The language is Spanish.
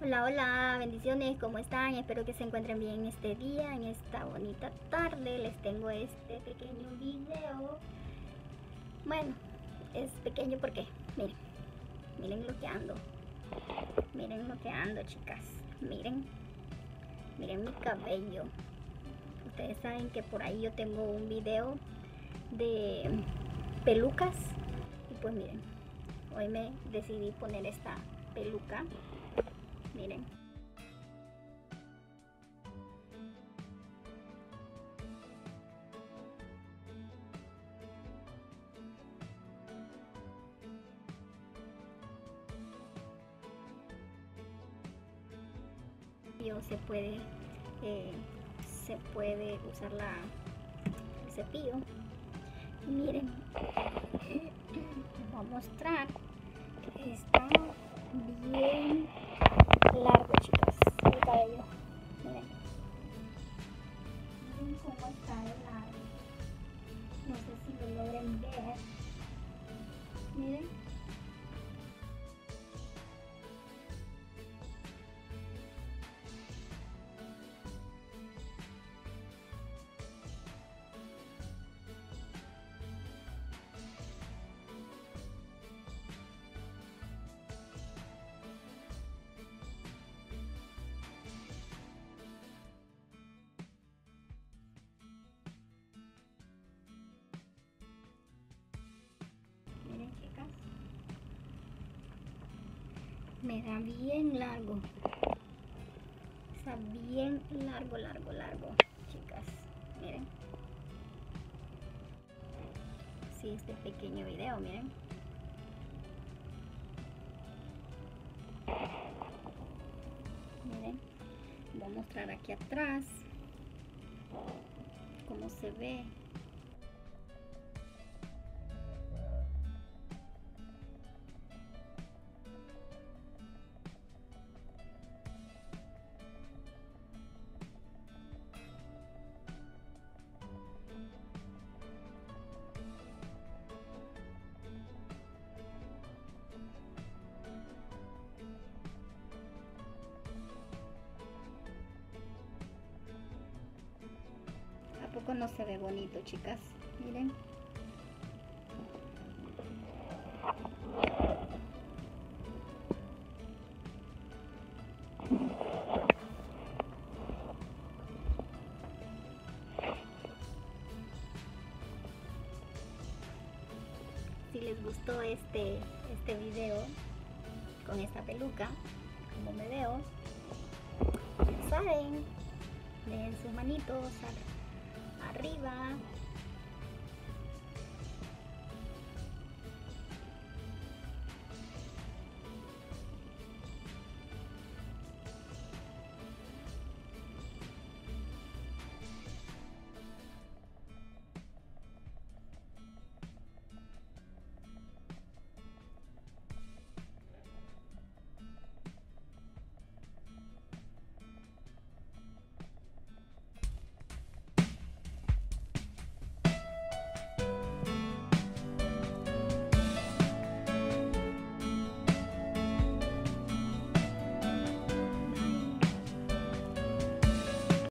Hola, hola, bendiciones, ¿cómo están? Espero que se encuentren bien este día, en esta bonita tarde. Les tengo este pequeño video. Bueno, es pequeño porque, miren lo que ando. Miren lo que ando, chicas. Miren mi cabello. Ustedes saben que por ahí yo tengo un video de pelucas. Y pues miren, hoy me decidí poner esta peluca. Miren. Se puede usar el cepillo. Y miren, les voy a mostrar. Está bien largo, chicas, el cabello. Miren cómo está de largo. No sé si lo logren ver. Miren. Miren, chicas. Me da bien largo. Está bien largo, chicas. Miren. Sí, este pequeño video, miren. Miren. Voy a mostrar aquí atrás cómo se ve. ¿A poco no se ve bonito, chicas? Miren. Si les gustó este video con esta peluca, como me veo, ya saben, den sus manitos arriba,